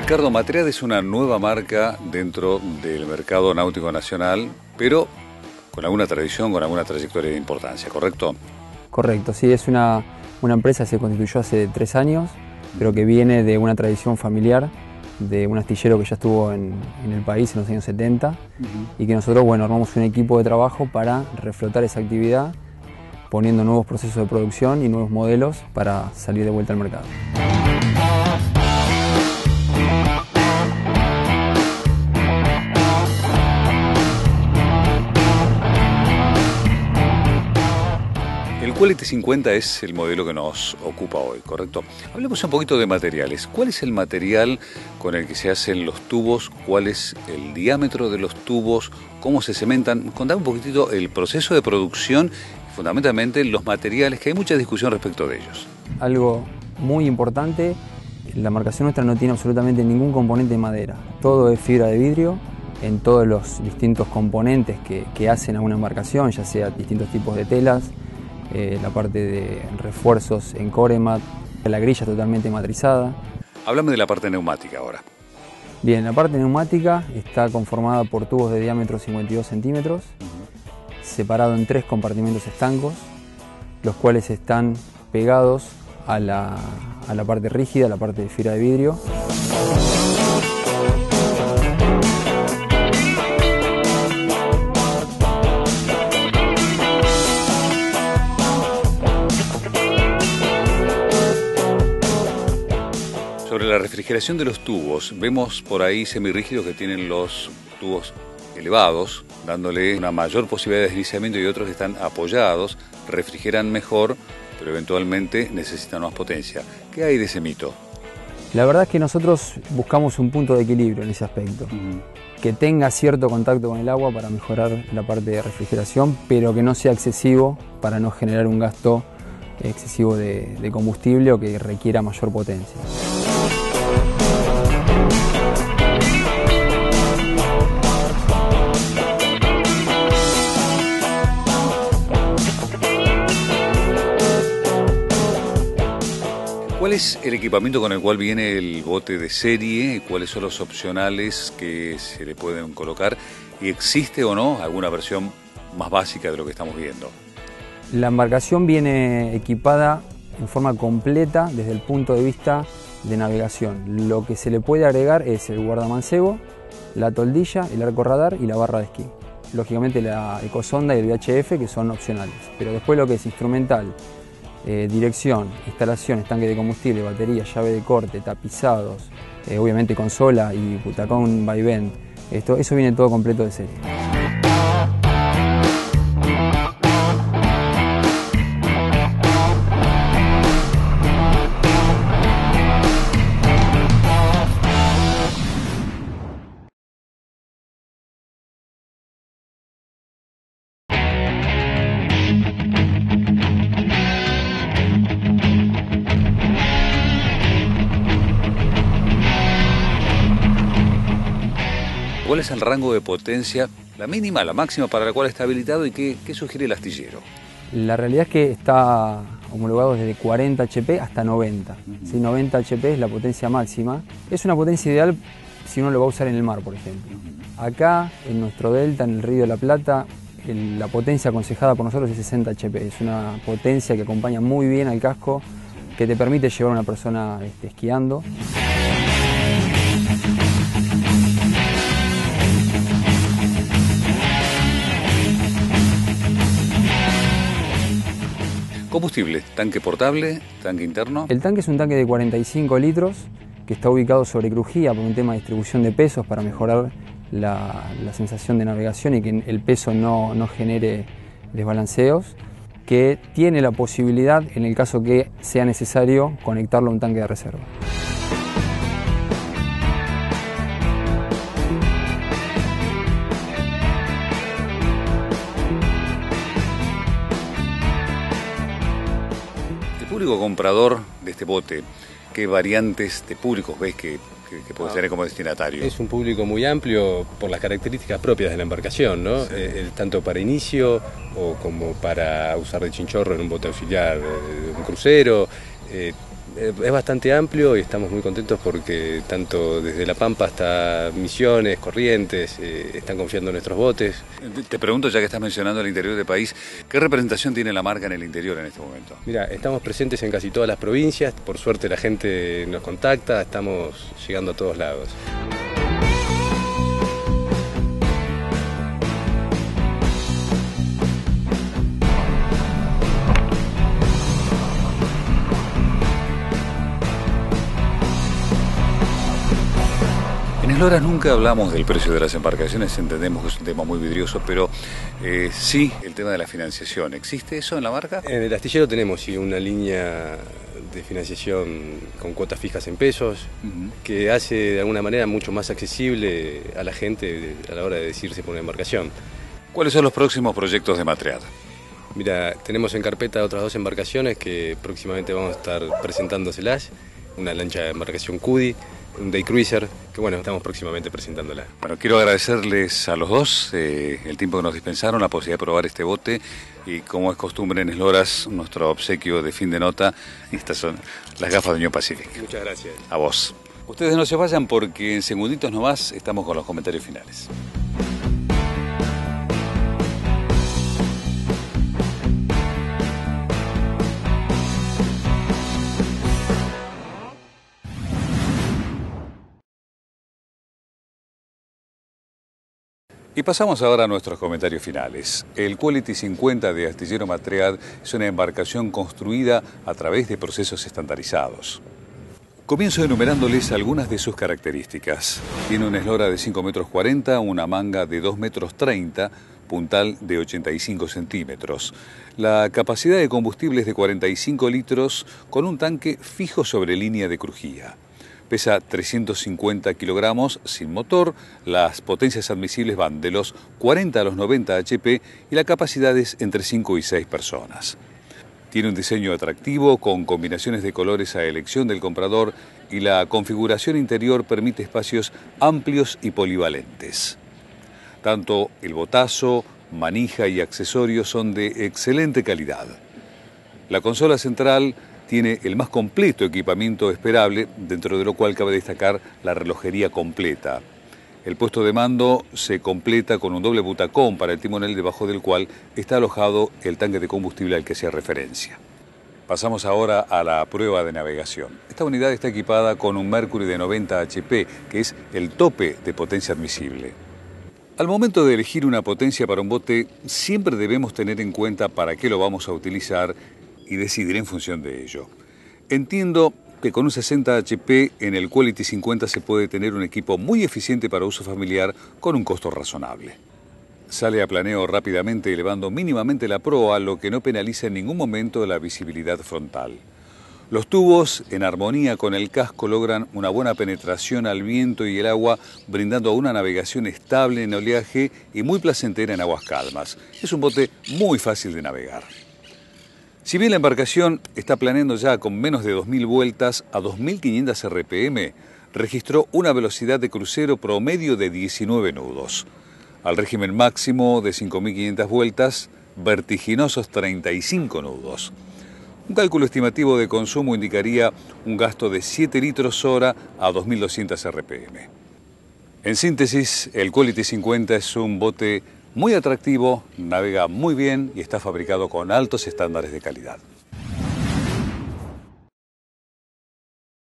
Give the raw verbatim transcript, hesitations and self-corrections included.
Ricardo, Matread es una nueva marca dentro del mercado náutico nacional, pero con alguna tradición, con alguna trayectoria de importancia, ¿correcto? Correcto, sí, es una, una empresa que se constituyó hace tres años, pero que viene de una tradición familiar, de un astillero que ya estuvo en, en el país en los años setenta, uh-huh. Y que nosotros, bueno, armamos un equipo de trabajo para reflotar esa actividad, poniendo nuevos procesos de producción y nuevos modelos para salir de vuelta al mercado. El Quality cincuenta es el modelo que nos ocupa hoy, ¿correcto? Hablemos un poquito de materiales. ¿Cuál es el material con el que se hacen los tubos? ¿Cuál es el diámetro de los tubos? ¿Cómo se cementan? Contame un poquitito el proceso de producción y fundamentalmente los materiales, que hay mucha discusión respecto de ellos. Algo muy importante, la marcación nuestra no tiene absolutamente ningún componente de madera. Todo es fibra de vidrio en todos los distintos componentes que, que hacen a una embarcación, ya sea distintos tipos de telas, Eh, la parte de refuerzos en Coremat, la grilla totalmente matrizada. Háblame de la parte neumática ahora. Bien, la parte neumática está conformada por tubos de diámetro cincuenta y dos centímetros, uh-huh. Separado en tres compartimentos estancos, los cuales están pegados a la, a la parte rígida, a la parte de fibra de vidrio. Sobre la refrigeración de los tubos, vemos por ahí semirrígidos que tienen los tubos elevados, dándole una mayor posibilidad de deslizamiento, y otros que están apoyados, refrigeran mejor, pero eventualmente necesitan más potencia. ¿Qué hay de ese mito? La verdad es que nosotros buscamos un punto de equilibrio en ese aspecto, uh-huh. Que tenga cierto contacto con el agua para mejorar la parte de refrigeración, pero que no sea excesivo para no generar un gasto excesivo de, de combustible o que requiera mayor potencia. ¿Cuál es el equipamiento con el cual viene el bote de serie? ¿Cuáles son los opcionales que se le pueden colocar? ¿Y existe o no alguna versión más básica de lo que estamos viendo? La embarcación viene equipada en forma completa desde el punto de vista de navegación. Lo que se le puede agregar es el guardamancebo, la toldilla, el arco radar y la barra de esquí. Lógicamente la ecosonda y el V H F, que son opcionales. Pero después lo que es instrumental, eh, dirección, instalaciones, tanque de combustible, batería, llave de corte, tapizados, eh, obviamente consola y butacón vaivén, esto, eso viene todo completo de serie. ¿Cuál es el rango de potencia, la mínima, la máxima para la cual está habilitado, y qué, qué sugiere el astillero? La realidad es que está homologado desde cuarenta H P hasta noventa. Uh-huh. ¿Sí? noventa H P es la potencia máxima. Es una potencia ideal si uno lo va a usar en el mar, por ejemplo. Uh-huh. Acá, en nuestro delta, en el Río de la Plata, el, la potencia aconsejada por nosotros es sesenta H P. Es una potencia que acompaña muy bien al casco, que te permite llevar a una persona este, esquiando. Combustible, tanque portable, tanque interno. El tanque es un tanque de cuarenta y cinco litros que está ubicado sobre crujía por un tema de distribución de pesos para mejorar la, la sensación de navegación y que el peso no, no genere desbalanceos, que tiene la posibilidad, en el caso que sea necesario, conectarlo a un tanque de reserva. Público comprador de este bote, ¿qué variantes de públicos ves que, que, que puede tener como destinatario? Es un público muy amplio por las características propias de la embarcación, ¿no? Sí. Eh, tanto para inicio o como para usar de chinchorro en un bote auxiliar, eh, un crucero. Eh, es bastante amplio y estamos muy contentos porque tanto desde La Pampa hasta Misiones, Corrientes, eh, están confiando en nuestros botes. Te pregunto, ya que estás mencionando el interior del país, ¿qué representación tiene la marca en el interior en este momento? Mira, estamos presentes en casi todas las provincias, por suerte la gente nos contacta, estamos llegando a todos lados. En Esloras nunca hablamos del precio de las embarcaciones, entendemos que es un tema muy vidrioso, pero eh, sí, el tema de la financiación. ¿Existe eso en la marca? En el astillero tenemos sí, una línea de financiación con cuotas fijas en pesos, uh-huh. que hace de alguna manera mucho más accesible a la gente a la hora de decidirse por una embarcación. ¿Cuáles son los próximos proyectos de Matread? Mira, tenemos en carpeta otras dos embarcaciones que próximamente vamos a estar presentándoselas. Una lancha de embarcación Cudi, un day cruiser, que bueno, estamos próximamente presentándola. Bueno, quiero agradecerles a los dos eh, el tiempo que nos dispensaron, la posibilidad de probar este bote y, como es costumbre en Esloras, nuestro obsequio de fin de nota. Estas son las gafas de Unión Pacific. Muchas gracias. A vos. Ustedes no se vayan porque en segunditos nomás estamos con los comentarios finales. Y pasamos ahora a nuestros comentarios finales. El Quality cincuenta de Astillero Matread es una embarcación construida a través de procesos estandarizados. Comienzo enumerándoles algunas de sus características. Tiene una eslora de cinco metros cuarenta, una manga de dos metros treinta, puntal de ochenta y cinco centímetros. La capacidad de combustible es de cuarenta y cinco litros con un tanque fijo sobre línea de crujía. Pesa trescientos cincuenta kilogramos sin motor, las potencias admisibles van de los cuarenta a los noventa H P y la capacidad es entre cinco y seis personas. Tiene un diseño atractivo con combinaciones de colores a elección del comprador y la configuración interior permite espacios amplios y polivalentes. Tanto el botazo, manija y accesorios son de excelente calidad. La consola central tiene el más completo equipamiento esperable, dentro de lo cual cabe destacar la relojería completa. El puesto de mando se completa con un doble butacón para el timonel, debajo del cual está alojado el tanque de combustible al que hacía referencia. Pasamos ahora a la prueba de navegación. Esta unidad está equipada con un Mercury de noventa H P, que es el tope de potencia admisible. Al momento de elegir una potencia para un bote, siempre debemos tener en cuenta para qué lo vamos a utilizar y decidir en función de ello. Entiendo que con un sesenta H P en el Quality cincuenta se puede tener un equipo muy eficiente para uso familiar con un costo razonable. Sale a planeo rápidamente elevando mínimamente la proa, lo que no penaliza en ningún momento la visibilidad frontal. Los tubos, en armonía con el casco, logran una buena penetración al viento y el agua, brindando una navegación estable en oleaje y muy placentera en aguas calmas. Es un bote muy fácil de navegar. Si bien la embarcación está planeando ya con menos de dos mil vueltas a dos mil quinientos R P M, registró una velocidad de crucero promedio de diecinueve nudos. Al régimen máximo de cinco mil quinientas vueltas, vertiginosos treinta y cinco nudos. Un cálculo estimativo de consumo indicaría un gasto de siete litros hora a dos mil doscientos R P M. En síntesis, el Quality cincuenta es un bote muy atractivo, navega muy bien y está fabricado con altos estándares de calidad.